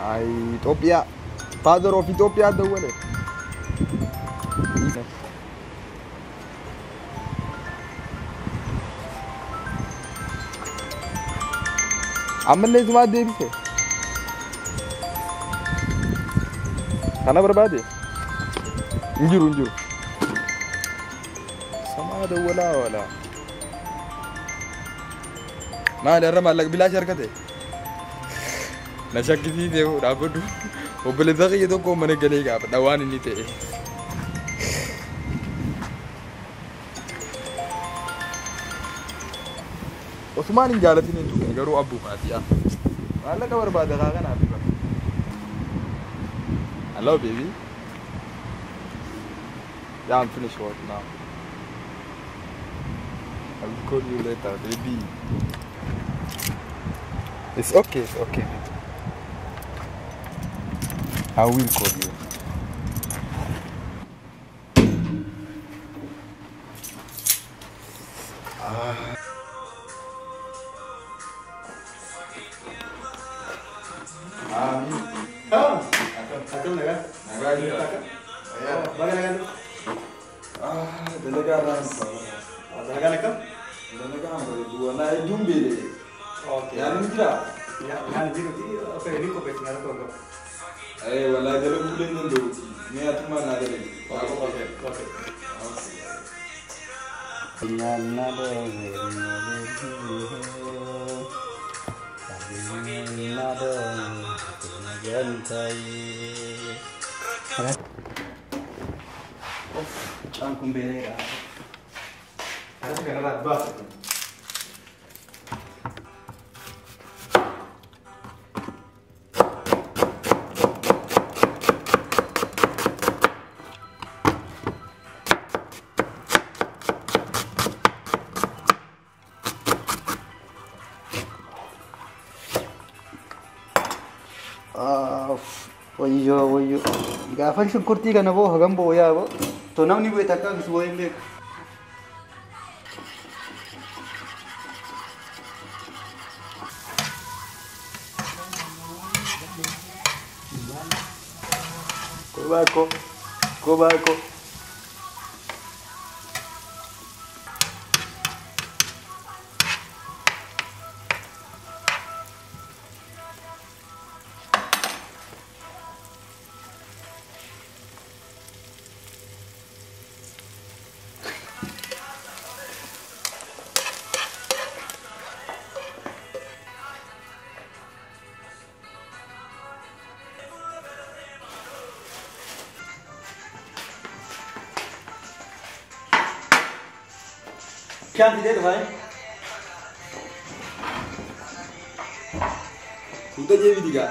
አይ ኢትዮጵያ ፋዘር ኦፍ ኢትዮጵያ ደወለ አመለዝ ማደ ቢሰ ካና በርባዴ እንጅሩ ሰማ ደወላ ወላ ما درم على بلا شركته نشك فيه ده رابطه وبلدغي يدو كم من قليقة دوان اللي تيه عثمان جالتين انتو كنجرو أبو فاتيا ما لك برباد غاغنا حبيبا hello baby yeah I'm finished work now I will call you later baby It's okay, I will call you. والله ده لو بقولين دلوقتي ما تما نادرين Cankum belera. Harus kena rat Wayyo gaafan shunkurtii kana boo hagam boo yaa boo to namni boo takka gus boo hin beeku Kobako क्या दे दो भाई तू तो ये भी दिखा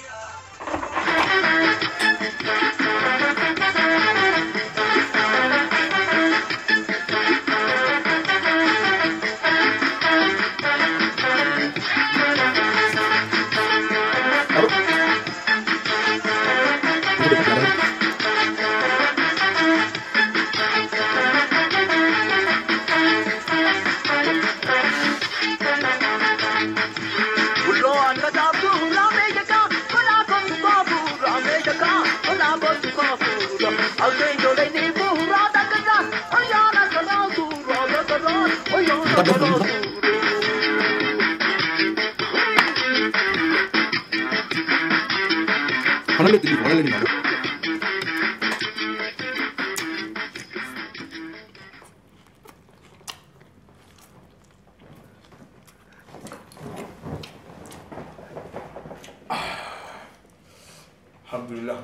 Alhamdulillah.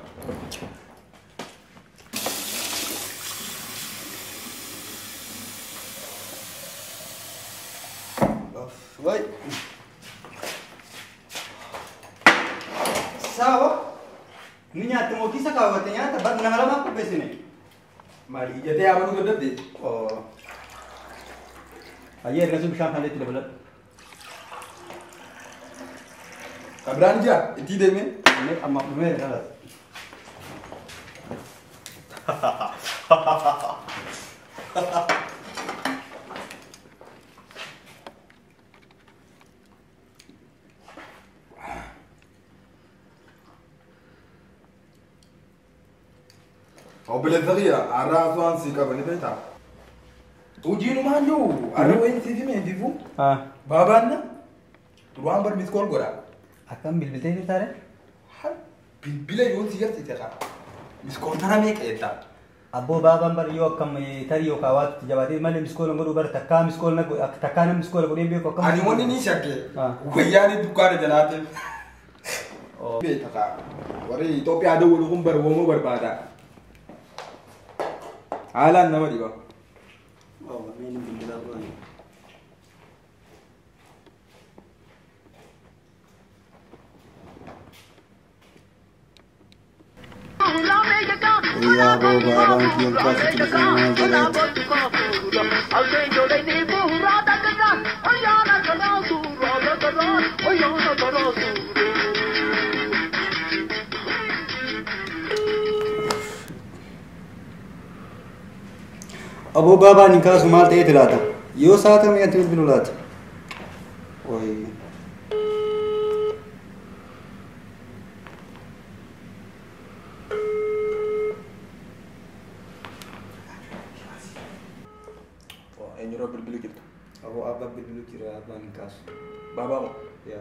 Wait. Sawa? Ni nyata mau kisah kau ternyata bag nang lama aku besine. Mari jadi apa tu kedap deh. Oh. Ayer kan sudah sampai tidak belat. Kabran aja, itu deh men. Ini amak men dah. Obboleessa kiyya har'aa osoo si qabanii beektaa? Hojiin maal jiru? Har'a wayiin siif meetiifu? Baabaan na duraan bar miskool godha. Akkam bilbiltee jirtaa dha? Bilbila yoo si garsiise qaba. Miskool tana meeqa jettaa? Abboo baabaan bar yoo akkam tarii yookaan waatti jabaatee malee miskoola godhuu bar takkaa miskoola takkaa nama miskoola godhee beeku akkam. Ani wanni ni shakke wayyaanii dukkaana jalaate. Beekaa warri Itoophiyaa dawwalu kun barbaaduu barbaada. Haalaan nama dhiba. Ya boba banki yang kasih telefonnya jalan. Abu Baba nikah sumal teh terlata. Yo saat kami antul binulat. Oi. Eenyuroo bilbiluu jirtu? Abu Abba bilbiluu jira Abba nikah. Baabaa moo? Ya.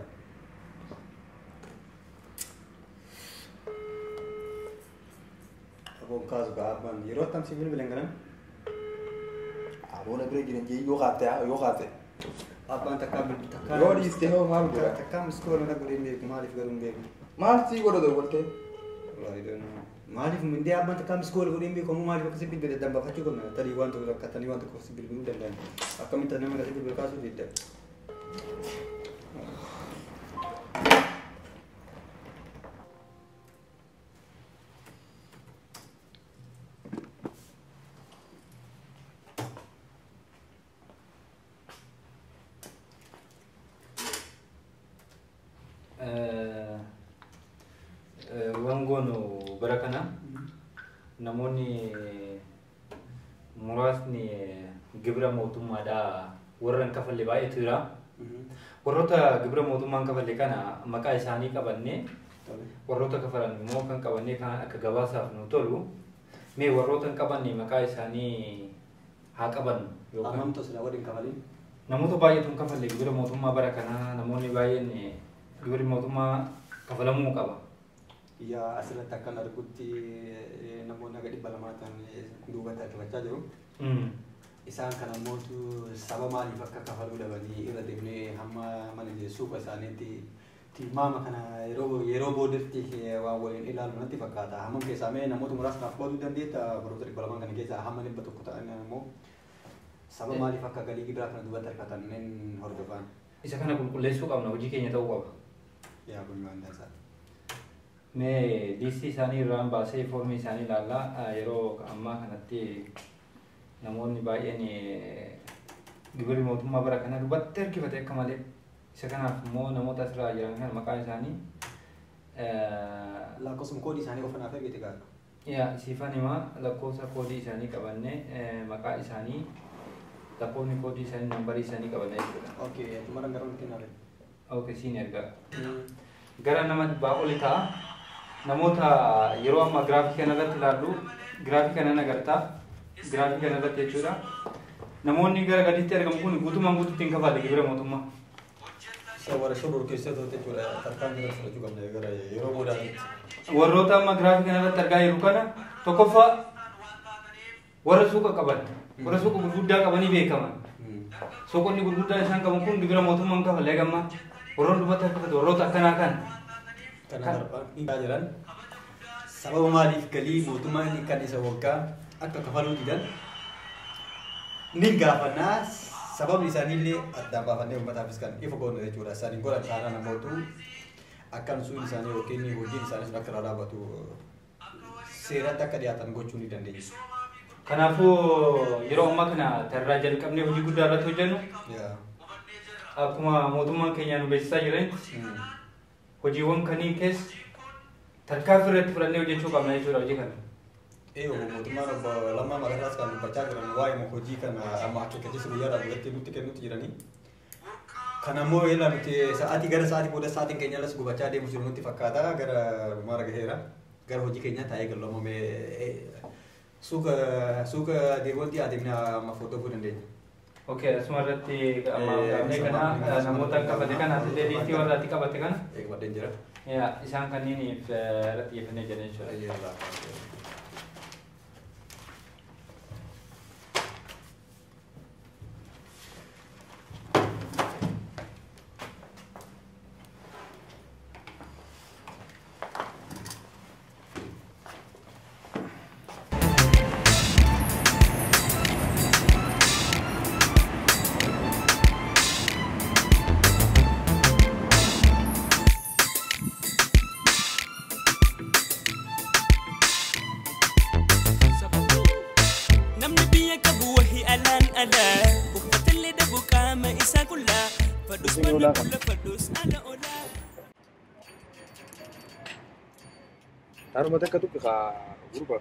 Abu nikah juga Abba. Yeroo tam si bilbilan kana? Aboona bira jiran jee yoo qaate. Abbaan takkaa takkaa. Yoo dhiiste hoo maal godha? Takkaa miskoola na godhee beeku maaliif garuu beeku. Maal sii godha dawwaltee? Wallahi don maaliif mindee abbaan takkaa miskoola godhee beeku ammoo maaliif akkasii bilbila dambafachuu qabna tarii waan tokko rakkatanii waan tokko akkasii bilbiluu danda'an akkamitti nama akkasii bilbila kaasuu didda. Wangono barakana namoonni muraasni gibira mootummaadhaa warran kafalle baay'eetu jira. Warroota gibira mootummaan kafalle kana maqaa isaanii qabannee warroota kafalan immoo kan qabannee kan akka gabaasaaf nu tolu mee warroota hin qabanne maqaa isaanii haa qabannu yookaan namoota sila waliin kafalin namoota baay'eetu hin kafalle gibira mootummaa bara kanaa namoonni baay'een gibira mootummaa kafalamuu qaba. Ya asirratti akkan argutti namoonni aga 200 ta'an duubatti harkifachaa jiru. Isaan kana mootu saba maaliif akka kafaluu dhabanii irra deemnee hamma mana suuqa isaaniitti tilmaama kana yeroo boodatti waan waliin ilaalu natti fakkaata. Hammam keessaa mee namoota muraasni afkooduu dandeetta baroota 200 kana keessaa hamma 100 ta'an immoo saba maaliif akka galii gibiraa kana duubatti harkatan hordofan. Isa kana qulqulleessuu qabna hojii keenya ta'uu qaba. Yaa kun waan dansaa. Mee liistii isaanii irraan baasee foormii isaanii ilaallaa yeroo ammaa kanatti namoonni baay'een gibirri mootummaa bara kana duubatti harkifate akka malee isa kanaaf immoo namoota asirraa jiran kana maqaan isaanii lakkoofsa koodii isaanii of naaf ergite gaara. Yaa siifan himaa lakkoofsa koodii isaanii qabannee maqaa isaanii lakkoofni koodii isaanii nambarii isaanii qabannee jechuudha. Okay, tumara gara wanti naaf. Okay, siin erga. Gara nama dhibbaa oli ta'a. Namoota yeroo amma giraafii kanarratti ilaallu giraafii kana agartaa giraafii kanarratti jechuudha. Namoonni gara gadiitti argamu kun guutumaan guutuutti hin kafalle gibira mootummaa. Warra shoror keessatti jechuudha tarkaan jira fudhachuu qabna gara yeroo boodaatti. Warroota amma giraafii kanarratti argaa jiru kana tokkoffaa warra suuqa qaban warra suuqa gurguddaa qabanii beekaman. Suuqonni gurguddaa isaan qaban kun gibira mootummaa hin kafalle gamma warroon dubbata harkifatu warroota akkanaa kan. Kana jiran sababa maaliif galii mootummaan kan isa waggaa akka kafaluu didan ni gaafannaa sababni isaaniillee addaan baafannee uummataafis kan ifa goonu jechuudha. Isaaniin godhan taanaa namootu akkan suun isaanii yookiin hojiin isaanii sun akka irraa dhaabbatu seeratti akka dhiyaatan gochuu ni dandeenya. Kanaafuu yeroo ammaa kana tarraa jalqabnee hojii guddaa irratti hojjennu akkuma mootummaan keenya nu beeksisaa jiranitti hojiiwwan kanii keessa tarkaanfii irratti fudhannee hojjechuu qabna jechuudha hojii kana. Mootummaan obbo Lammaa Magarsaas kan dubbachaa jiran waa'ee hojii kana amma akeekkachiisa guyyaadhaan duratti nutti kennutti jiranii. Kanammoo yeroo nuti sa'aatii gara sa'aatii booda sa'aatiin keenya alas gubachaa deemu jiru nutti fakkaata gara maara gaheera gara hojii keenya taa'ee galloomame suuqa deebiiwwan dhiyaatee amma footoo fuudhan dandeenya. Okey, asumarratti amma kana namoota qabate kana deebiitii warraatti qabate kana. Eegumadheen jira. Ya, isaan kanniiniif irratti xiyyeeffannee jiran jechuudha. Taruh mata katu ke guru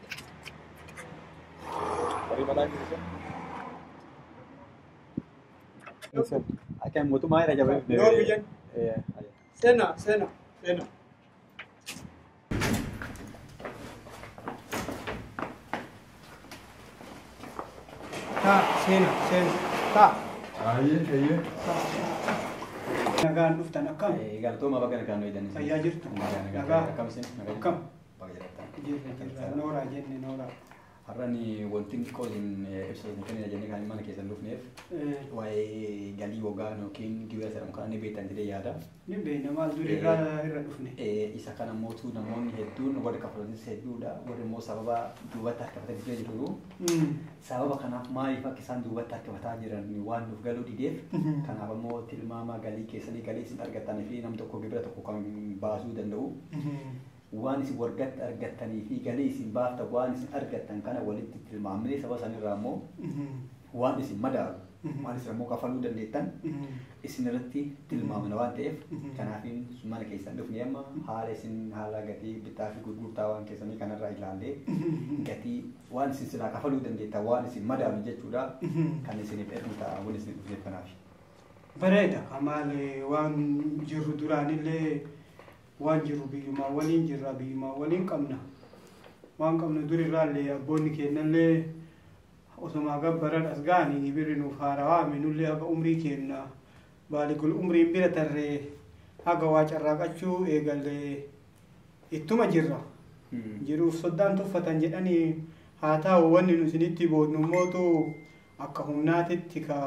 Dari mana ini? Akan mau tu mai dah jawab. No, Vijan. Sena. Sena. Tak. Iya. Nagaan dhuftan akkam? Galatooma bakka nagaan wayidanii. Fayyaa jirtu? Nagaa akkam isin? Akkam? Baga jirtan. Jirra. Nooraa jenne nooraa. Har'ani wanti qoodin ibsa kenna jennee kan mana keessan dhufneef waa'ee galii waggaa yookiin dibata jedhamu kan inni beektan jedhee yaada. Ni beekna maal duri irra dhufne. Isa kana mootuu namoonni hedduun warri kafalanis hedduudha. Warri immoo sababa duubatti harkifatanii jiru. Sababa kanaaf maaliif akka isaan duubatti harkifataa jiran waan nuuf galuu dideef kanaaf immoo tilmaama galii keessanii galii isin argattanii fi nam tokko gibira tokko kan baasuu danda'u. Waan isin wargatti argattanii fi galii isin baafta waan isin argattan kana walitti tilmaamnee saba sanirraa immoo waan isin madaalu waan isin immoo kafaluu dandeettan isin irratti tilmaamna waan ta'eef kanaafiin mana keessan dhufne amma haala isin haala gatii bitaa fi gurgurtaa waan keessanii kanarraa ilaallee gatii waan isin silaa kafaluu dandeettan waan isin madaalu jechuudha kan isiniif ergu ta'a waan isin dhufneef kanaafi. Bareeda kamaal waan jirru duraanillee waan jiru biyyumaa waliin jirra biyyumaa waliin qabna waan qabnu durirraallee abboonni kennallee osoma gabbaran as ga'anii gibirri nuuf haarawaa minullee haga umrii kenna baaligul umriin bira tarree haga waa carraaqachuu eegallee ittuma jirra jiruuf soddaan tuffatan jedhanii haa ta'u wanni nu isinitti boodnu mootu akka humnaatitti ka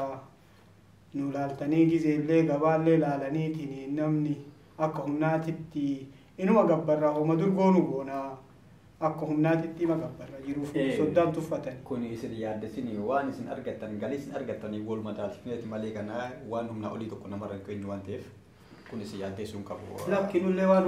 nu laaltanii gizeellee gabaallee laalaniitiin namni akka humnaatitti inuma gabbarraa homa durgoonu goona akka humnaatitti ima gabbarra jiruuf soddaan tuffatan. Kun isin yaaddesin waan isin argattan galii isin argattanii wal madaalchifneeti malee kana waan humna olii tokko namarra hin kennu waan ta'eef kun isin yaaddessuun qabu. Lakkinullee waan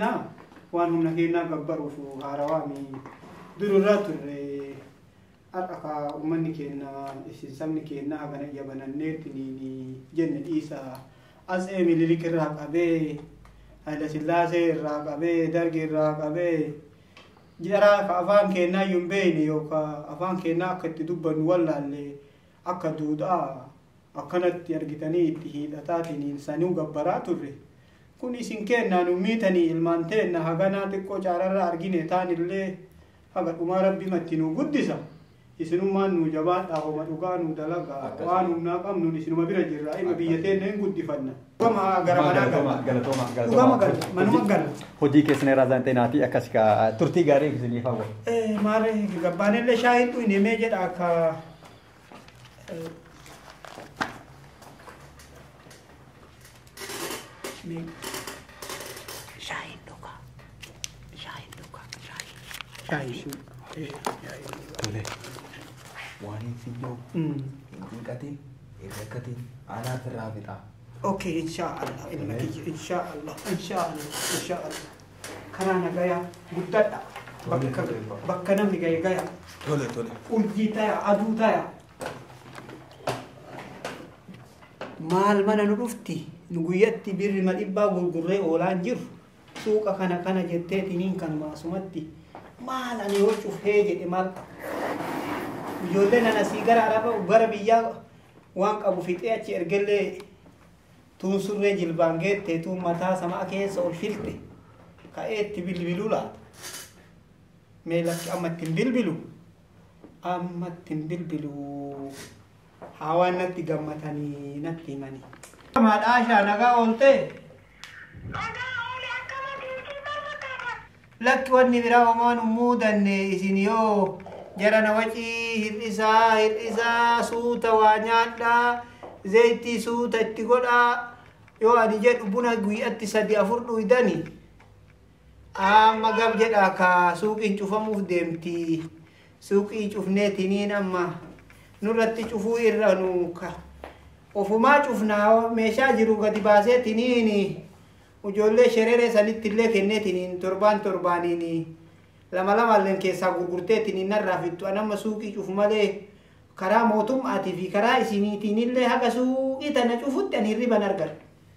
humna kennaa gabbaruuf haarawaami dururraa turre har'a uummanni kenna isin sabni kennaa hagana yabananneetiin jenne dhiisaa. As Emililik irraa qabee Haila Sillaasee irraa qabee Dargii irraa qabee jara ka afaan kennaa iyyuu hin beekne yookaan afaan kennaa akka itti dubbannu wallaallee akka duudhaa akkanatti argitanii itti hidhataatiin sanuu gabbaraa turre. Kun isin kennaa nu miitanii ilmaan teenna haganaa xiqqoo caararraa argine taanillee haga dhumaa rabbimatti nu guddisa. Isinummaan nu jabaadhaa homa dhugaa nu dalagaa waan humnaa qabnuun isinuma bira jirra ima biyya teenya hin guddifanna. Dhugama gara manaa galatooma. Manuma gala. Hojii keessan irraa zaan ta'inaati akkas ka turtii gaarii isiniif hawwa. Maare gabbaanillee shaayiin dhuyne mee jedha akka shaayiin dhugaa. Tole. Waan isin jiru hin dhiqatin, hin rakkatin, anaaf irraa fixa. Okay, inshaallah, inshaallah. Karaa nagayaa guddadha. Bakka namni gaya. Tole. Urjii taya, aduu taya. Maal mana nu dhufti? Nu guyyatti birri dhibbaa gurgurree oolaan jiru. Suuqa kana jetteetiniin kan maasumatti. Maal ani yoo cufee jedhe maal qaba? Ijoolleen anasii gara biyyaa waan qabu fixee achi ergellee tuun surree jilbaan geettee tuun mataa samaa keessa ol filte ka'ee itti bilbiluu laata. Mee lakki amma ittiin bilbilu amma timbilbilu hawaan natti gammatanii natti himani. Madhaashaa nagaa oolte. Lakki wanni biraa homaan muudanne isin yoo jarana wacii hir'isaa suuta waa nyaadhaa zayitii suuta itti godhaa yoo ani jedhu buna guyyatti 3-4 dhuydani amma gab jedhaa ka suuqiin cufamuuf deemti suuqii cufneetiniin amma nurratti cufuu irra nuuka ofumaa cufnaa meeshaa jiru gadi baaseetiniin ijoollee sherere sanitti illee kenneetiniin torbaaniin lama keessaa gurgurteetiniin narraa fittu anamma suuqii cufu malee karaa mootummaatii fi karaa isiniitiin illee haga suuqii tana cufutti ani hirriban argadha.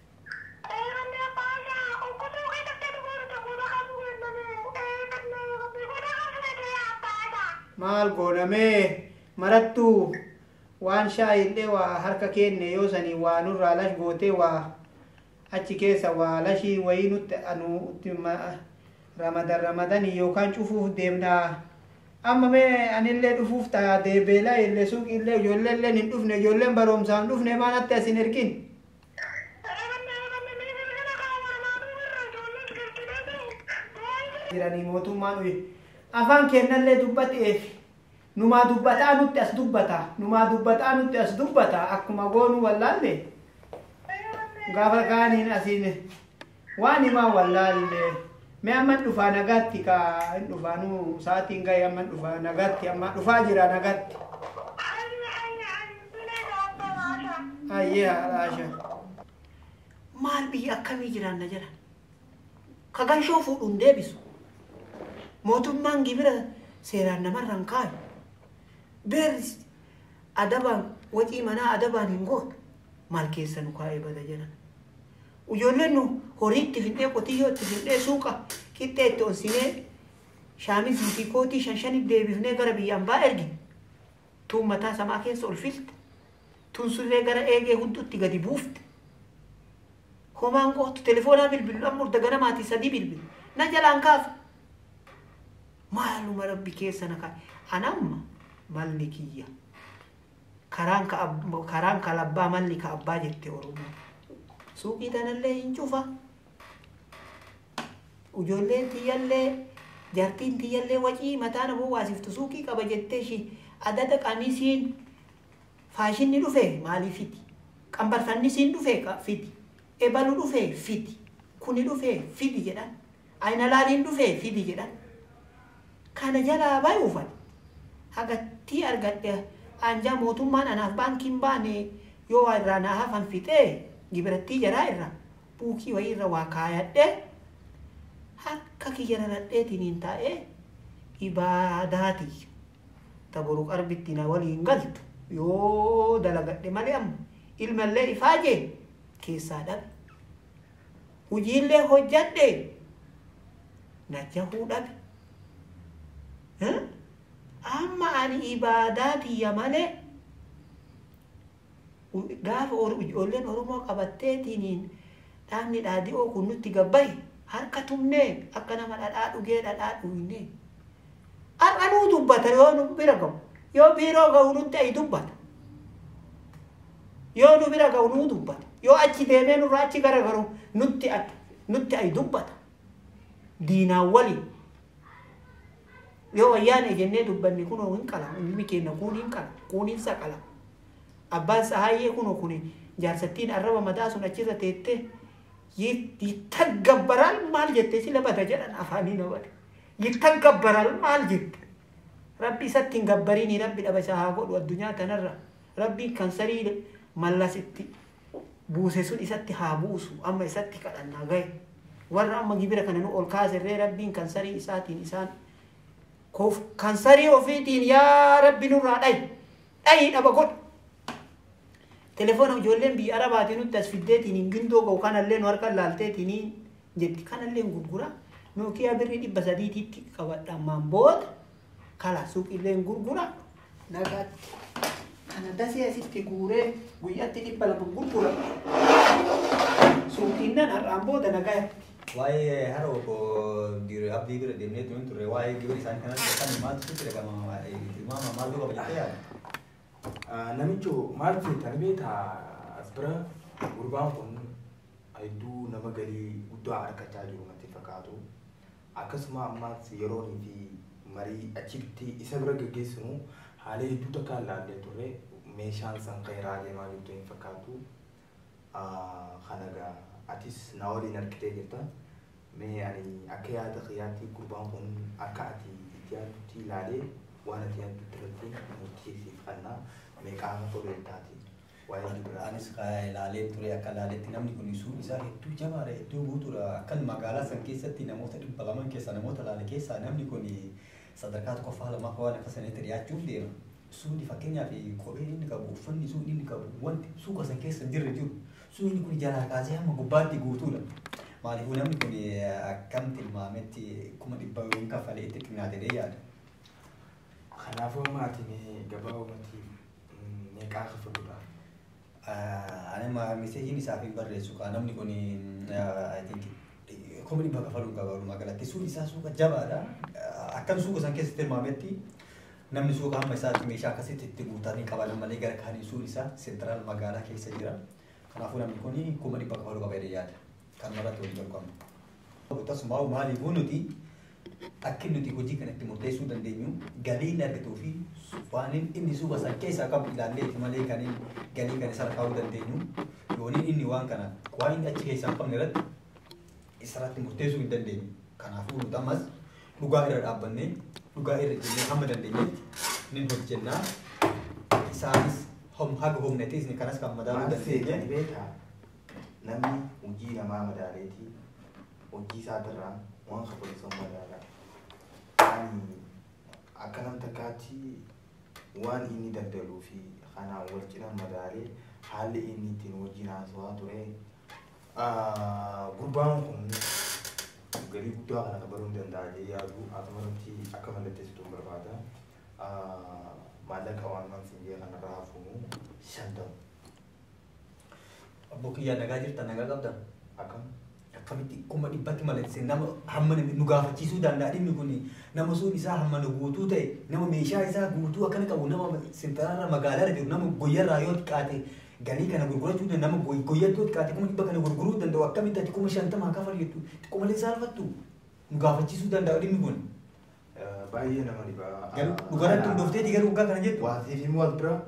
Maal goonamee marattuu waan shaayillee waa harka kenne yoo sanii waa nurraa lash gootee waa achi keessa waa lashii wayii nutti anuutti ramadanii yookaan cufuuf deemnaa amma mee anillee dhufuuf ta'a deebeelaa illee suuqillee ijoolleelleen hin dhufne ijoolleen baroomsaan dhufne maanatti asin ergin. Jiranii mootummaan afaan kennallee dubbateef numaa dubbataa nutti as dubbata akkuma goonuu wallaalle gaafa kaaniin asiin waan himaa wallaalle mee amman dhufaa nagaatti ka hin dhufaanuu sa'aatiin ga'e amman dhufaa nagaatti amma dhufaa jira nagaatti. Ayyee haadhaasha maal biyya akkamii jiraanna jedha ka ganshoo fuudhuun deebisu mootummaan gibira seeraan namarraan kaayu beerris adabaan wacii manaa adabaan hin goone maal keessa nu kaa'ee bada jedhan ijoolleen nu horiitti fidhee qotiyyootti fidhee suuqa qixxee itti onsinee shaamizii fi kootii 5 deebifnee gara biyyaan baa ergine tuun mataa samaa keessa ol filte tuun surree gara eegee hunduutti gadi buufte homaan gootu telefoonaa bilbilu amma urda ganamaatii 3 bilbilu na jalaan kaafa maaluma rabbi keessa na kaa'e anamma malli kiyya karaan ka labbaa malli ka abbaa jette oromoo suuqii tanallee hin cufa ijoolleen tiyyallee jaartiin tiyyallee wacii mataan aboo waasiftu suuqii qaba jettee shi adada qamisiin faashinni dhufe maalii fiti qambarfannisiin dhufe fiti ebalu dhufe fiti kuni dhufe fiti jedhan aynalaaliin dhufe fiti jedhan kana jalaa bayuufan hagattii argadhe anjaa mootummaan anaaf baankiin baane yoo irraa naa hafan fixee gibirattii jaraa irra buukii wayii irra waa kaayadhe harka kiyya raradheetiniin taa'ee ibaadaati taboru qarbitti na waliin galtu yoo dalagadhe malee amma ilmallee ifaajee keessaa dhabe hujiillee hojjadhe najjahuu dhabe amma ani ibaadaatiyya malee gaafa ijoolleen oromoo qabatteetiniin dhaabni dhaadhi'oo kun nutti gabbaye harka tumnee akka nama dhadhaa dhugee dhadhaa dhugne har'anuu dubbata yoo nu bira ga'u yoo biiroo ga'u nutti ayi dubbata yoo nu bira ga'u nuu dubbata yoo achi deemee nurraa achi garagaru nutti ayi dubbata diinaan waliin yoo wayyaane jennee dubbanni kunoo hin qala ilmi keenya kun hin qala kun hin saqala abbaan sahayyee kunoo kun jaarsattiin arraba mataa sun achirra teette yittagabbaral maal jette sila bata jedhan afaanii na bade yittagabbaral maal jette rabbi isatti hin gabbariini rabbi dhaba isaa haa godhu addunyaa tanarra rabbi kan sarii mallasitti buuse sun isatti haa buusu amma isatti kadhannaa gahe warra amma gibira kana nu ol kaaserree rabbiin kan sarii isaatiin isaan kan sarii ofiitiin yaa rabbi nurraa dhayi dhaba godhu telefoona ijoolleen biyya arabaatiin nutti as fiddeetiin hin gindoo ga'u kanallee nu harka laalteetiin jetti kanallee gurgura nookiyaa birrii 300tti qabadha ammaan booda kala suuqillee gurgura nagaatti kana dasee asitti guuree guyyaatti 200 gurgura suuqiinnan har'aan booda nagaatti. Waa'ee haroo ko turre abdii bira deemnee turre waa'ee gibira isaanii kanatti kan maaltu ture gama ilmaama maal duuba jettee yaadda? Namicho maal feetan beektaa as bira gurbaan kun hedduu nama galii guddaa harkachaa jiru natti fakkaatu. Akkasuma ammas yeroonii fi marii achitti isa bira gaggeessinu haala hedduu takka ilaallee turre meeshaan san qeeraa deemaa jirtu hin fakkaatu. Kanaga atis na waliin harkitee jirta. Mee ani akka yaada qiyyaatti gurbaan kun akka ati itti yaadutti ilaalee waan ati yaadutti irratti murtii siif kennaa mee qaama tolee taati. Anis ilaalee ture akka ilaaleetti namni kun suun isaa hedduu jabaadha hedduu guutuudha. Akkan magaalaa san keessatti namoota 200 keessa namoota ilaale keessaa namni kun sadarkaa tokkoffaa lamaa waan akka sanitti dhiyaachuuf deema. Suunni fakkeenyaaf kopheen inni qabu uffanni suunni inni qabu wanti suuqa san keessa hin jirre jiru. Suunni kun jalaa kaasee hamma gubbaatti guutuudha. Maaliifuu namni kun akkam tilmaametti 100,000 kaffalee itti xinnaatee yaada. Kanaafuu maatiin gabaabumatti meeqaa kaffaludha? Ani meseejiin isaaf hin barreessu kaa namni kun 100,000 kaffaluu qaba magaalatti. Suuqi isaa suuqa jabaadha. Akkam suuqa san keessatti tilmaametti namni suuqa hamma isaatti meeshaa akkasitti itti guutanii qaban malee gara kaanii suuqi isaa seentiraal magaalaa keessa jira. Kanaafuu namni kun 100,000 kaffaluu qaba jedhee yaada. Kan maratu waliin jalqabu. Tasuma maaliifuu nuti akka nuti hojii kanatti murteessuu dandeenyu galiin argatuu fi waan inni suuqa san keessaa qabu ilaallee malee kan galii kan isa kaa'uu dandeenyu yooniin inni waan kana waan inni achi keessaa qabne irratti isarratti murteessuu hin dandeenyu. Kanaafuu nuti ammas dhugaa irra dhaabbannee dhugaa irra jennee hamma dandeenyetti ni hojjennaa. Isaanis haga humnetis ni kanas kan madaaluu dandeenya. Namni hojii namaa madaaleeti hojii isaatirraa waan kaffaluu madaalaa. Ani akka nam takkaatti waan inni daldaluu fi kanaan wal cina madaalee haalli inni ittiin hojii haasawaa ture. Gurbaan kun galii guddaa kana kabaluu hin danda'a jee yaadu akkasumas akka mallatteessitu hin barbaada. Maallaqa waan mansiin kanarraa hafuunu 50. Abbo kiyyaa nagaa jirta nagaa qabda. Akkam? Akkamitti 100,000 mallatteessee nama hamma nu gaafachiisuu danda'a dhimmi kun nama suun isaa hamma nu guutuu ta'e nama meeshaa isaa guutuu akkana qabu nama seentiraala magaalaa jiru nama goyyarraa yoo xiqqaate galii kana gurgurachuu nama goyyattuu xiqqaate 100,000 kana gurguruu danda'u akkamitti ati 50,000 kafal jettu xiqqoo malee saalfattu nu gaafachiisuu danda'a dhimmi kun. Baay'ee nama dhibaa. Dhugaratti hundofteeti garuu waggaa kana jettu. Waasiif immoo as bira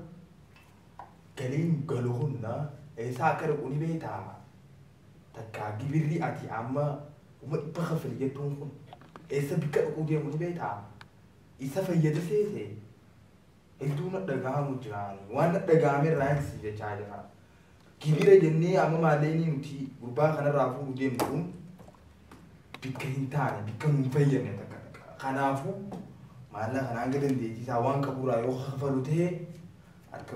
galiin galu humna isaa akka dhaqu ni beektaa. Takka gibirri ati amma 100,000 kaffali jettuun kun eessa bikka dhaquu deemu ni beektaa. Isa fayyada seete hedduu na dhaga'amu jiraan waan na dhaga'ame irraa si jechaa jira. Gibira jennee amma maallee nuti gurbaa kanarraa fuudhu deemnu kun bikka hin taane bikka nu fayyadne takka. Kanaafuu maallaqa kana hanga dandeettisaa waan qaburraa yoo kaffalu ta'e akka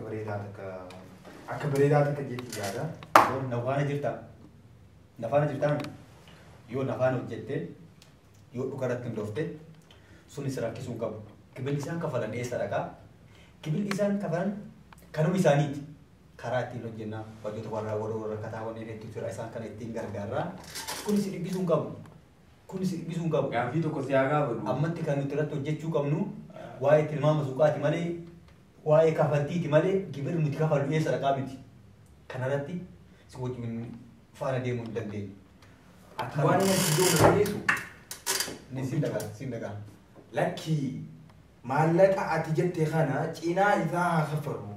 bareedaa takka jetti yaada. Nafaana jirta. Nafaana jirtaan yoo nafaana hojjette yoo dhugarratti hundofte sunis rakkisuu qabu. Gibilli isaan kafalan eessa dhaqaa? Gibilli isaan kafalan kanuma isaaniiti. Karaa ittiin hojjennaa wantoota warra rakkataa wanneen hedduu jira isaan kana ittiin gargaarraa kunis dhibbisuu hin qabu. Kunis dhibbisuu hin qabu. Gaaffii tokko si haa gaafatu. Ammatti kan nuti irratti hojjechuu qabnu waa'ee tilmaama suuqaati malee waa'ee kafaltiiti malee gibirri nuti kafalu eessa dhaqaa miti. Kanarratti si wajjin faana deemuu hin dandeenyu. Ati waan inni si iddoo dhageessu. Ni siin dhagaa. Lakkii maallaqa ati jette kana cinaa isaa haa kaffalu.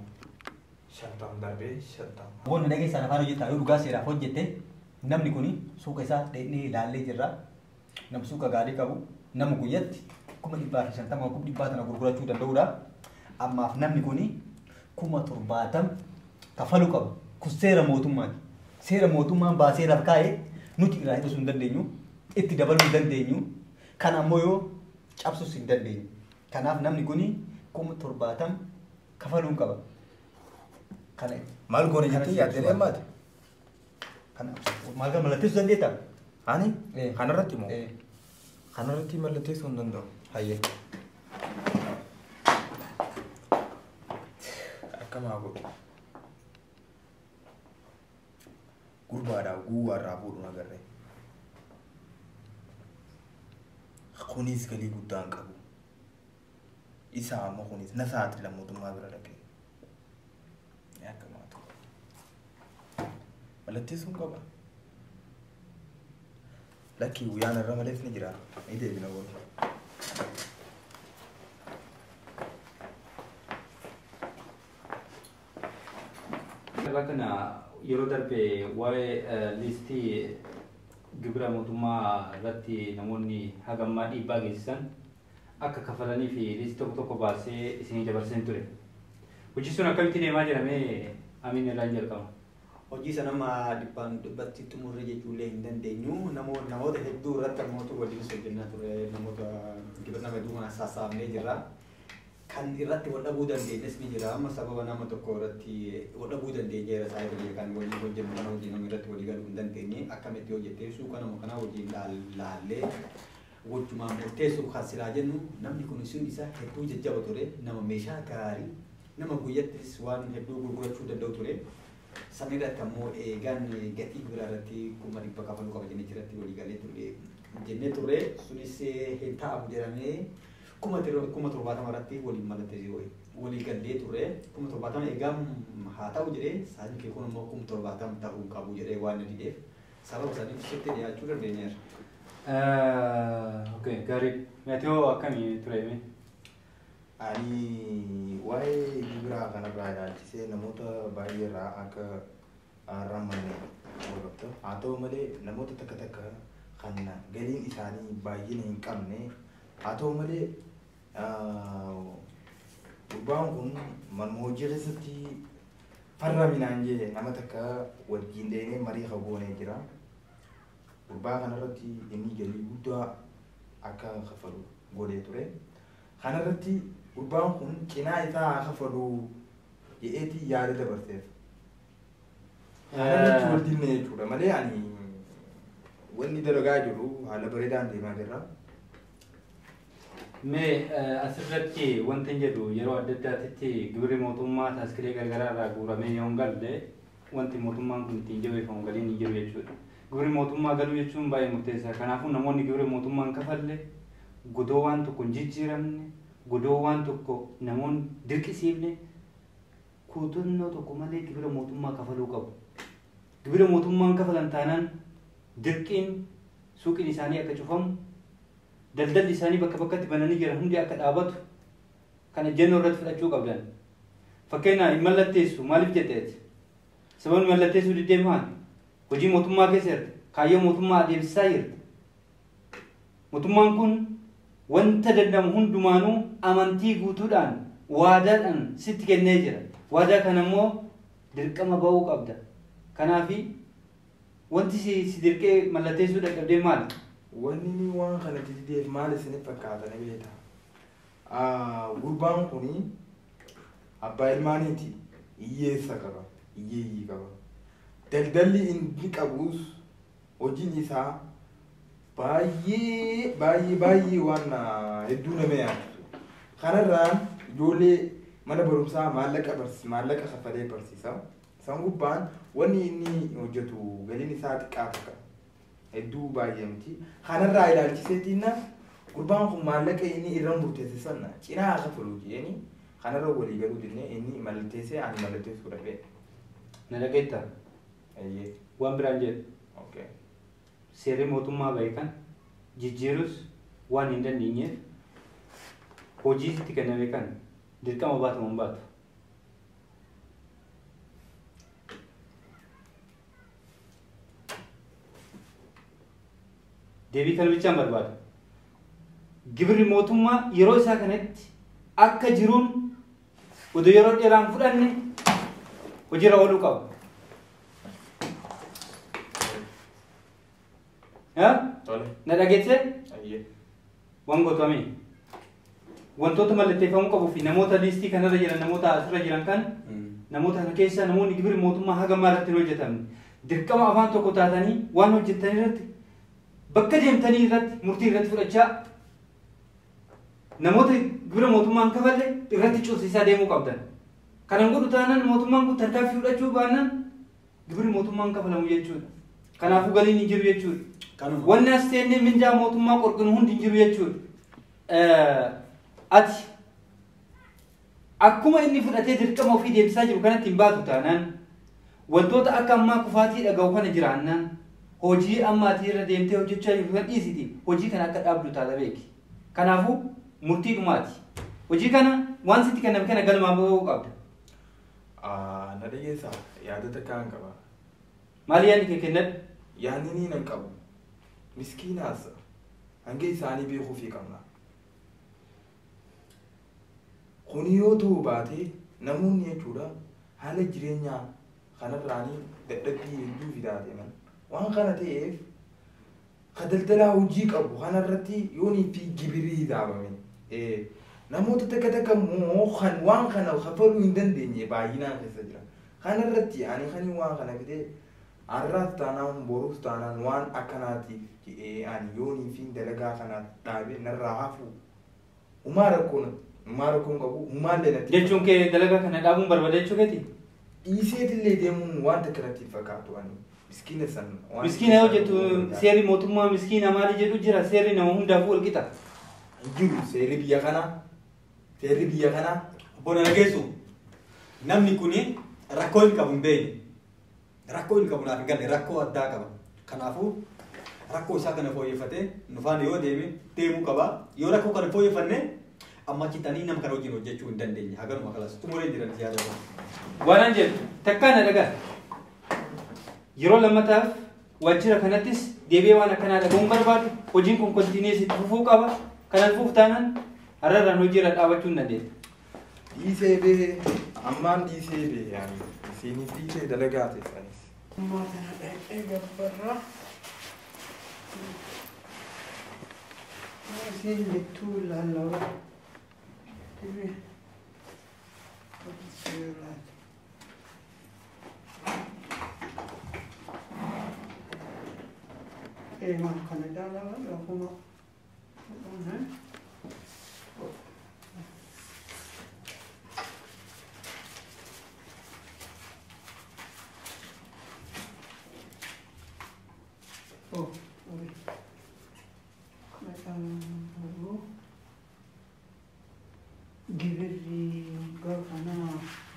50 darbee 50. Wanni dhageessaan afaan hojjetaa yoo dhugaa seeraaf hojjette namni kun suuqa isaa dheedhee ilaallee jirra. Nama suuqa gaarii qabu nama guyyatti 150 tana gurgurachuu danda'udha. Ammaaf namni kun 70,000 kafaluu qabu. Kun seera mootummaati. Seera mootummaan baasee lafa kaa'ee nuti irraa hir'isuu hin dandeenyu. Itti dabaluu hin dandeenyu. Kan ammoo yoo cabsus hin dandeenyu. Kanaaf namni kun 70,000 kafaluu qaba. Kana Maal goone jettee yaaddee deemaati? maal kan mallatteessuu dandeettaa? Ani kanarratti moo? Kanarratti mallatteessuu hin danda'u. Hayyee. Akkamaa godhu. Gurbaadhaaf guuwaarraa fuudhu nagarree. kunis galii guddaa hin qabu. Isaa amma kunis na saaxila mootummaa bira dhaqee. Akkamaatu. Mallatteessuun qaba. Lakkii guyyaan irra malees ni jira. Ni deebina goone. Kana yeroo darbe waa'ee liistii gibira mootummaa irratti namoonni hagammaa dhiibbaa geessisan akka kafalanii fi liistii tokko tokko baasee isinii dabarsanii ture. Hojii sun akkamitti deemaa jedhamee Amiin irraan jalqaba. Hojii sana amma dhibbatti xumurre jechuullee hin dandeenyu. Namoota hedduu irratti namoota waliin hojjennaa ture. Namoota gibira nama hedduu kana sassaabnee jirra. Kan irratti wal dhabuu dandeenyes ni jira. Amma sababa nama tokko irratti wal dhabuu dandeenyeera isaa irra kan waliin hojjennu kana hojii nama irratti walii galuu hin dandeenye. Akkamitti hojjettee suuqa nama kanaa hojiin laallee gochumaan murteessuuf kan silaa jennu namni kun sun isaa hedduu jajjaba ture. Nama meeshaa gaarii nama guyyattis waan hedduu gurgurachuu danda'u ture. San irratti ammoo eegaan gatii gibira irratti 100,000 kafaluu qaba jennee irratti walii galee ture. Jennee ture sunis hin ta'amu jedhamee 70,000 irratti waliin mallatteessee walii galee ture. 70,000 eegaan haa ta'u jedhee saani kee kun ammoo 70,000 ta'uu qabu jedhee waan dideef sababa saniif sitti dhiyaachuu dandeenyeera. Okay, gaarii. Meetoo akkamii ture? Ani waa'ee gibira kanarraa ilaalchisee namoota baay'eerraa akka ramanne hordofta. Haa ta'u malee namoota takka takka kan galiin isaanii baay'ina hin qabne haa ta'u malee gurbaan kun manuma hojii keessatti farraminaan jee nama takka wajjin deemee marii hagoonee jira. Gurbaa kanarratti inni galii guddaa akka kafalu godhee ture. Kanarratti gurbaan kun cinaa isaa kafalu jedheeti yaada dabarseef. Kanarratti wal dinne jechuudha malee ani wanni dalagaa jiru haala bareedaan deemaa jirra. Mee asirratti wanta hin jedhu yeroo adda addaatti gibirri mootummaa taaskilee gargaraa irraa guuramee yoo hin galle wanti mootummaan kun ittiin jabeeffamu galiin hin jiru jechuudha. Gibirri mootummaa galuu jechuun baay'ee murteessaa. Kanaafuu namoonni gibirri mootummaan kafalle godoo waan tokko hin jijjiiramne godoo waan tokko namoonni dirqisiifne kuutannoo tokko malee gibira mootummaa kafaluu qabu. Gibira mootummaan kafalan taanaan dirqiin suuqiin isaanii akka cufamu daldalli isaanii bakka bakkatti bananii jiran hundi akka dhaabatu kana jennoo irratti fudhachuu qabdan. Fakkeenyaaf hin mallatteessu maaliif jetteeti? Sababni mallatteessuu diddee maali? Hojii mootummaa keessa jirti. Kaayyoo mootummaa adeemsisaa jirti. Mootummaan kun wanta danda'amu hundumaanuu amantii guutuudhaan waadaadhaan sitti kennee jira. Waadaa kana immoo dirqama ba'uu qabda. Kanaafi wanti si dirqee mallatteessuu dadhabdee maali? Wanni waan kana dideef maal isiniif fakkaata ni beekta. Gurbaan kuni abbaa ilmaaniiti. Hiyyeessa qaba. Hiyyeeyyii qaba. Daldalli inni qabus hojiin isaa baay'ee waan hedduu nama yaaddu. Kanarraan ijoollee mana barumsaa maallaqa kafalee barsiisa. Isaan gubbaan wanni inni hojjetu galiin isaa xiqqaa takka. Hedduu baay'ee miti. Kanarraa ilaalchiseetiin gurbaan kun maallaqa inni irra murteessisan cinaa kafaluu jedhanii kanarra walii galuu jennee inni mallatteessee ani mallatteessuu dhabee. Na dhageettaa? Waan biraan jedhu. Seerri mootummaa beekan jijjiirus waan hin dandeenyeef hojii sitti kenname kan dirqama baatamu hin baatu. Deebii kana bichaan barbaada. Gibirri mootummaa yeroo isaa kanatti akka jiruun odoo yeroo dheeraan fudhanne hojiirra ooluu qaba. Na dhageesse? Waan gootamee wantoota mallatteeffamuu qabuu fi namoota liistii kanarra jiran namoota asirra jiran kan namoota kana keessa namoonni gibirri mootummaa hagammaa irratti hin hojjetamne dirqama afaan tokko taatanii waan hojjetan irratti bakka deemtanii irratti murtii irratti fudhachaa namoota gibira mootummaan kafalle irratti cunsiisaa deemuu qabdan. Kanan godhu taanaan mootummaan kun tarkaanfii fudhachuu baannaan gibirri mootummaan kafalamu jechuudha. Kanaafuu galiin hin jiru jechuudha. wanni as teennee mindaa mootummaa qorqinu hundi hin jiru jechuudha. Ati akkuma inni fudhatee dirqama ofii deemsisaa jiru kanatti hin baatu taanaan wantoota akka ammaa kufaatii dhaga'u kana jiraannaan hojii ammaatii irra deemtee hojjechaa jirtu kan dhiisiti hojii kana akka dhaabdu taata beeki. Kanaafuu murtii dhumaati. Hojii kana waan sitti kenname kana galmaan bahuu qabda. Na dhageessaa yaadota kaan qaba. Maali yaadni kee kennadhu? Yaadni ni nan qabu. Miskiinaas hanga isaanii beekuu fi qabna. Kuni yoo ta'u baate namoonni jechuudha haala jireenyaa kanarraanii dadhabbii hedduu fidaate man. Waan kana ta'eef daldalaa hojii qabu kanarratti yoonii fi gibirii dhaabame. Namoota takka takka immoo kan waan kana kafaluu hin dandeenye baay'inaan keessa jira. Kanarratti ani kan waan kana fidee har'aas taanaan boruus taanaan waan akkanaatiif jedhee ani yoonii fi dalagaa kana dhaabee narraa hafu humaa rakkoon qabu humaallee natti. Jechuun kee dalagaa kana dhaabuun barbaada jechuu keeti? Dhiiseetillee deemuun waan takka natti fakkaatu ani miskiina san. Miskiina yoo jettu seerri mootummaa miskiina maali jedhu jira seerri nama hundaafuu wal qixa. Jiru seerri biyya kanaa. Seerri biyya kanaa. Bona dhageessu namni kuni rakkoo hin qabu hin beekne. Rakkoo hin qabu naaf hin galle rakkoo addaa qaba. Kanaafuu rakkoo isaa kana fooyyeffatee nufaan yoo deemuu qaba. Yoo rakkoo kana fooyyeffanne amma kitanii nama kana wajjin hojjechuu hin dandeenye. Haganuma kalas xumuree jiran yaadatu. Waan jedhu takkaan dhagaa. Yeroo lammataaf waajjira kanattis deebi'ee waan akkanaa dhagahuun barbaadu hojiin kun kontiineesitti fufuu qaba. Kanaan fuuf taanaan har'arraan hojiirra dhaabachuu hin dandeenya. Dhiisee bee ammaan dhiisee bee yaani isiiniif dhiisee dalagaa teessanis. Ammaa kana dhaqee gabbarraa isiin jettuu ilaallawaa dhibee maal kana jaalala lafuma gibirri gaafanaa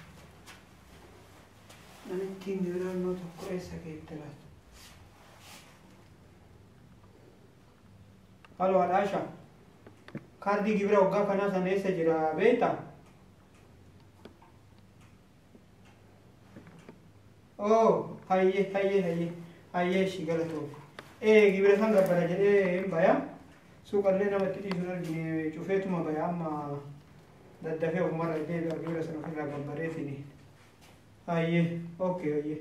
namitti gibirannoo tokko eessa keetti laata? Halo Adasha, kaardii gibira waggaa kanaa sana eessa jira beektaa? Oh, hayyee shi galatoof. Gibira san gabbara jedhee hin baya. Suuqallee namatti dhiisuun argine cufeetuma baya amma daddafee ofumarra deebi'a gibira sana ofirraa gabbaree fini. Hayyee, okay hayyee.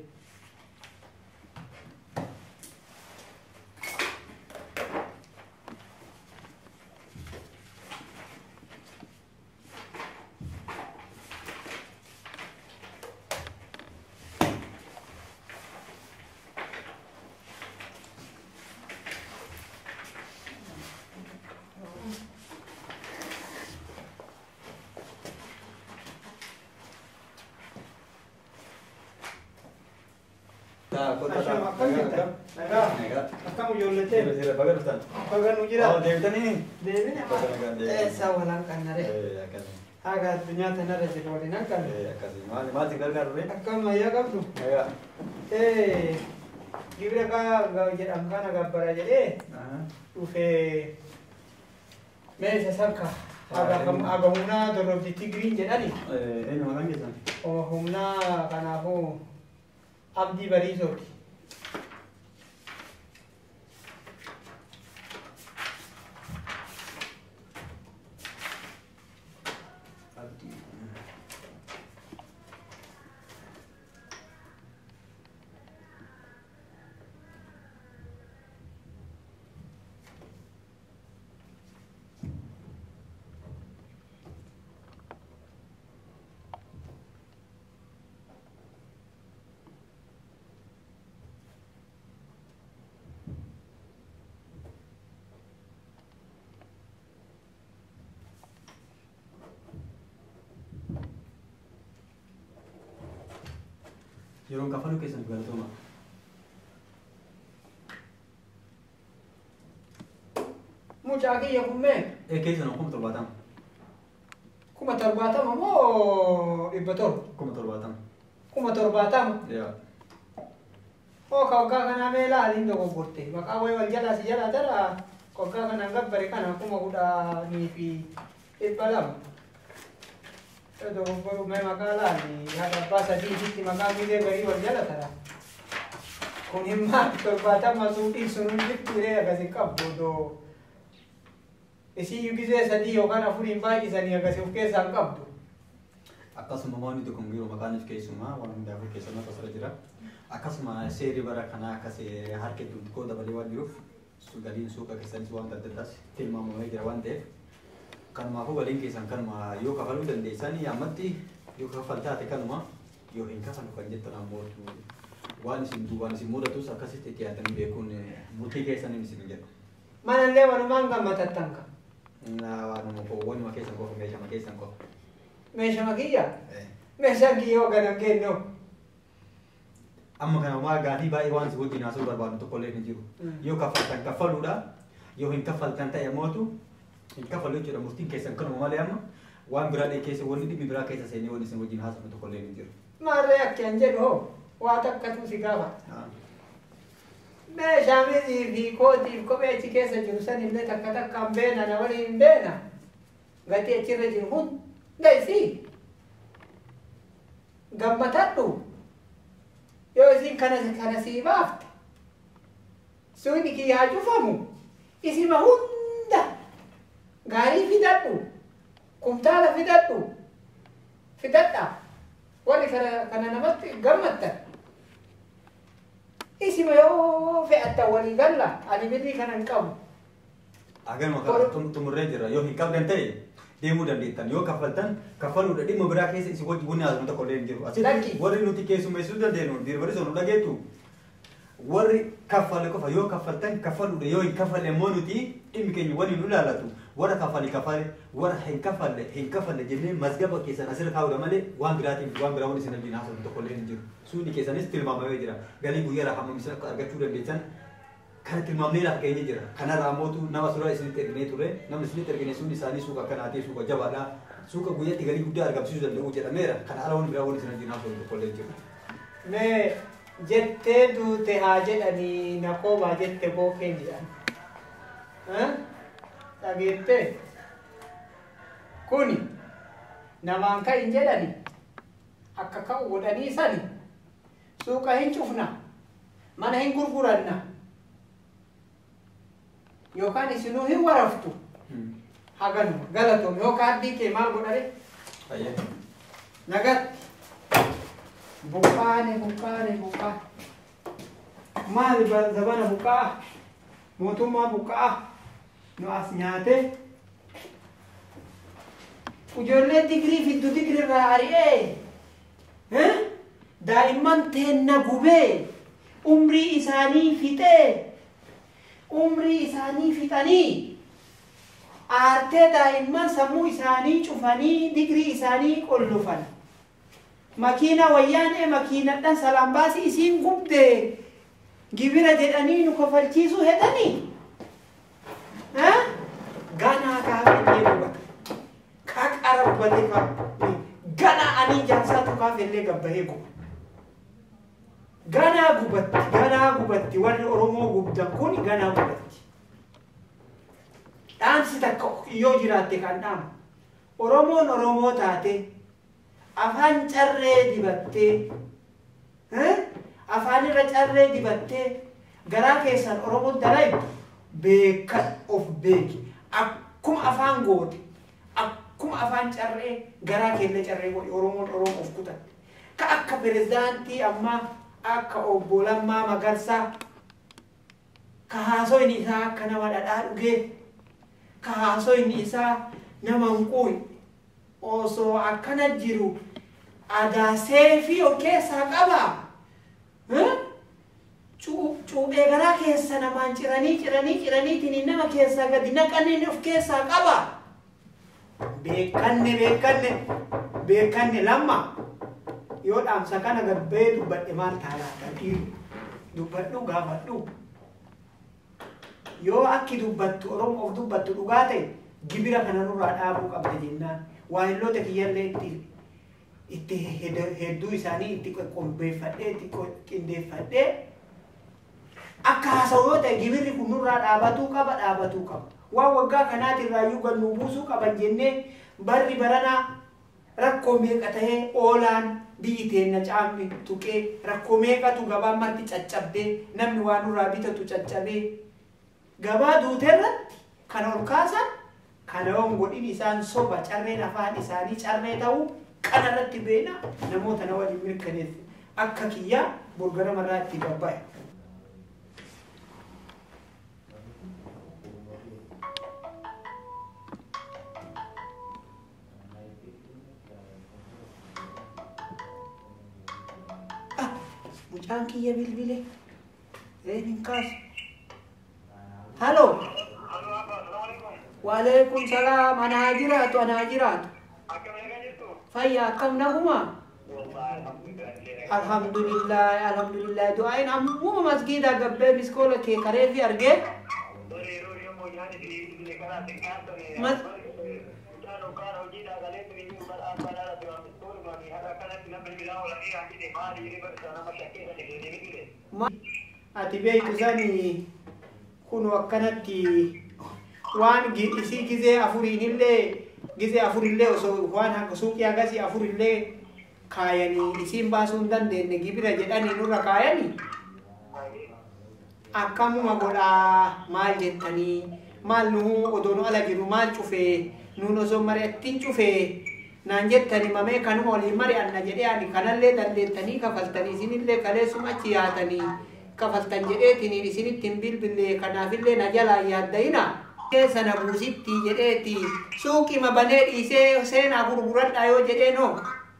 Kamu ijoolletee? Baga dhuftan. Baga nu jira? Deebitanii? Deebine eessaa walaan qannare? Haga addunyaa tanarra jiru waliin hanqan? Maalti gargaaru ree? Akkam mayyaa qabdu? Gibira jedhamu kana gabbara jedhee dhufee meeshaa sakka haga humnaa dorrobdi tigiriin jedhani. Eenyu maqaan keessan? Humnaa kanaafuu abdii bariisooti. Yeroo kafalu keessan galatooma. mucaa kiyya kummee. Keessa nama 70. 70 moo 100? 70. 70. Yaa. Koggaa kana mee laaliin dogoggorte. Maqaa wayii wal jalaa si jalaa jala koggaa kana gabbare kana 10,200. Dogoggoruu mee maqaa laali haadha abbaa sadiititti maqaa miidhee garii wal jala tara. Kun himmaa 70 suuqii sun hundittiiree akkasii qabdu doo. Isii gizee 3 yookaan 4 baay'isanii akkasii of keessaa hin qabdu. Akkasuma waan tokko ngiro maqaanis keessumaa waan hundaaf keessumaa tasira jira. Akkasuma seerii bara kanaa akkasii harka duutkoo dabalee waan jiruuf galiin suuqa keessanis waan adda addaas tilmaamamee jira waan ta'eef kanumaafuu galiin keessan kanuma yoo kafaluu dandeessanii ammatti yoo kafaltaate kanuma yoo hin kafalu kan jettan ammoo waan isin mudatus akkasitti itti yaadanii beekuun murtii keessanii isin jedhu. Manallee walumaan gammatattan kan. Waanuma keessan qofa meeshama keessan qofa. Meeshama kiyya? Meeshaan kiyya hoogganam kennoo. Amma kana waa gaarii baay'ee waan si wajjin haasa'uu barbaadu tokkollee hin jiru. Yoo kafaltan kafaluudha yoo hin kafaltan ta'e mootu hin kafalu jechuudha murtiin keessan kanuma malee amma waan biraa keessa wanni dhibbi biraa keessa seenee wanni isin wajjin haasa'u tokkollee hin jiru. Maarree akkeen jedhu hoo waa takkatu si gaafata. Meeshaa mizii fi kootiif kophee achi keessa jiru sanillee takka takkaan beena na waliin hin beena. Gatii achirra jiru hunda isii gammatadhu. Yoo isin kana sii baafte suuqi kiyyaa cufamu isima hunda gaarii fidadhu kumtaala fidadha wali kana namatti gammattan isima yoo fe'atta walii galla ani birrii kana hin qabu. Agaruma tumurree jira yoo hin qabdan ta'e deemuu dandeettan yoo kaffaltan kaffaluudha dhimma biraa keessa isin wajji bunni haasa'u tokkollee hin jiru. Asitti warri nuti keessummeessuu dandeenyu dirbarii sonu dhageettu warri kaffale qofa yoo kaffaltan kaffaluudha yoo hin kaffalle immoo nuti dhimmi keenya waliin nu ilaalatu warra kaffale warra hin kaffalle jennee mazgaba keessan asirra kaa'uudha malee waan biraa wani isin wajjin haasa'u tokkollee hin jiru. Suuqi keessanis tilmaamamee jira galii guyyaadhaa hammam isin akka argachuu dandeessan kana tilmaamnee lafa keenye jira. Kanarraa mootu nama suuraa isinitti erginee ture namni isinitti ergine sun isaanii suuqa akkanaatee suuqa jabaadhaa suuqa guyyaatti galii guddaa argamsiisuu danda'u jedhameera. Kana ala wanni biraa wani isin wajjin haasa'u tokkollee jiru. Mee jettee duute haa jedhanii na koobaa jette bookeen jedhan. Dhageettee kuni namaan ka'in jedhani akka ka'u godhanii sani suuqa hin cufna mana hin gurguranna yookaan isinuu hin waraftu haganuma galatoom yookaan addii kee maal godhare nagatti buqqaane maal zabana buqqaa mootummaa buqqaa nu as nyaate ijoollee digrii fiddu digrii irraa ari'ee daa'imman teenna gubee umrii isaanii fixanii aartee daa'imman sammuu isaanii cufanii digrii isaanii qollofan makiina wayyaanee makiinadhan salaambaasii isiin gubdee gibira jedhanii nu kofalchiisuu hedanii ganaa kaafillee gubata qara gubate ganaa ani jaansaatu kaafillee gabbahee guba ganaa gubatti warri Oromoo gubdan kun ganaa gubatti dhaamsi takka yoo jiraatte kan dhaamu Oromoon Oromoo taate afaan carree dibattee afaan irra carree dibattee garaa keessan Oromoo dalaytu beekan of beeki akkuma afaan goote akkuma afaan carree garaa keelle carree godhe Oromoon Oromoo of kutatte ka akka pirezidaantii ammaa akka obbo Lammaa Magarsaa ka haasoyni isaa akka nama dhadhaa dhugee ka haasoyni isaa nama hinquuy osoo akkana jiru adaasee fi of keessaa qaba cuuphee garaa keessa namaan ciraniitiin nama keessaa gadi naqanii of keessaa qaba beekanne lamma yoo dhaamsa kana gabbee dubbadhe maal taalaata dhiiru dubbadhu gaafadhu yoo akki dubbattu Oromoo of dubbattu dhugaa ta'e gibira kana nurraa dhaabuu qabda jennaan waayilloota kiyyallee itti hedduu isaanii itti qopheeffadhee itti qindeeffadhee akka haasa'u yoo ta'e gibirri kun nurraa dhaabatuu qaba waan waggaa kanaatirraayyuu gannuu buusuu qaban jennee barri baranaa rakkoo meeqa ta'ee oolaan biyyi teenna caamni tuqee rakkoo meeqatu gabaa marti caccabdee namni waan nurraa bitatu caccabee gabaa duuteerratti kan ol kaasan kana yoon godhin isaan soba carreen afaan isaanii carree ta'uu kanarratti beena namoota na waliin mirkaneesse akka kiyyaa burgara marraa itti babba'e. Mucaan kiyya bilbile eenyuun kaasu. Halo. Waalaikum salaam anaa jiraatu. Fayyaa akkam naguma. Alhamdulillah du'aayin ammuma masgiida gabbee biskoola kee karee fi argee. Ati beektu sani kun akkanatti waan isii gizee afurillee osoo waan hanga suuqii agasii afurillee kaayanii isiin baasuu hin dandeenye gibira jedhanii nurra kaayanii akkamuma godhaa maal jettanii maal nuhu odoo nu ala jiru maal cufee nuun osoo mari'attiin cufee naan jettanii mamee kanuma waliin mari'anna jedhee ani kanallee dandeettanii kafaltanii isinillee kaleessuma achi yaatanii kafaltan jedheetiniin isinittiin bilbilee kanaafillee na jalaa yaaddayina sana buusitti jedheeti suuqima banee dhiisee seenaa gurguradhaa yoo jedhee noo.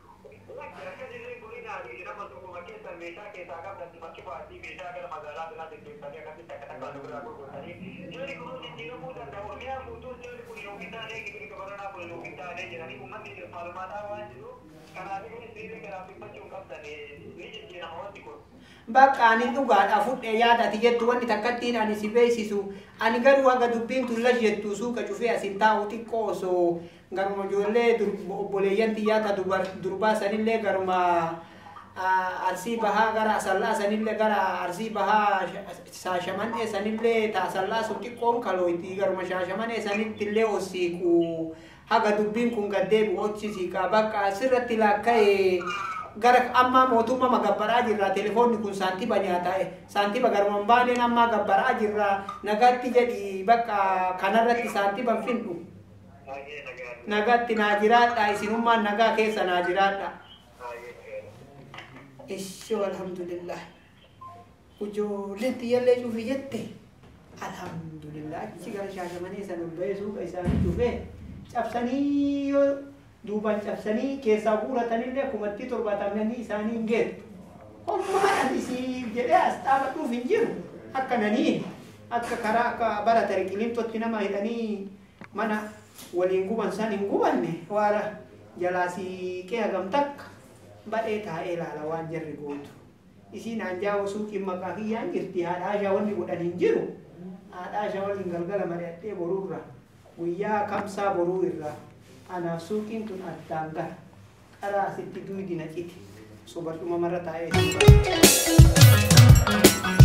Bakka ani dhugaadhaa fudhee yaadati jettu wanni takkattiin ani si beeksisu ani garuu haga dubbiin tulla jettu suuqa cufee asin taa'u xiqqoo osoo garuma ijoollee obboleeyyan xiyyaata durbaa sanillee garuma arsii bahaa gara asallaa sanillee gara arsii bahaa shaashamanee sanillee taasallaa sun xiqqoon kalooyti garuma shaashamanee sanittillee osiiku haga dubbiin kun gaddeebi'u ochisiiqa bakka asirratti laakka'ee gara amma mootummaa magabbaraa jirra telefoonni kun saantiba nyaatae saantiba garuma baaneen amma gabbaraa jirra nagaatti jedhi bakka kanarratti saantiban findu nagaatti naa jiraadha isinummaan nagaa keessa naa jiraadha. Ishoo alhamdulillah ijoolleen xiyyallee cufi jette alhamdulillah achi gara shaashamanee san ol ba'ee suuqa isaanii cufee cabsanii yoo duuban cabsanii keessaa guuratanillee kumatti torbatamanii isaanii hin geettu. Hommaan isii jedhee as dhaabatuuf hin jiru akkananii akka karaa akka bara tariqiliintootti nama hidhanii mana waliin guban san hin gubanne waara jalaa siiqee hagam takka badhee taa'ee ilaala waan jarri gootu. Isiin hanjaa suuqiin maqaa kiyyaan jirti haadhaashaa wanni godhan hin jiru. Haadhaashaa waliin galgala mari'attee boruurra guyyaa kamsaa boruu irraa. Anaaf suuqiin tun addaan gara karaa asitti duwidina citi sobartuma marra taa'ee.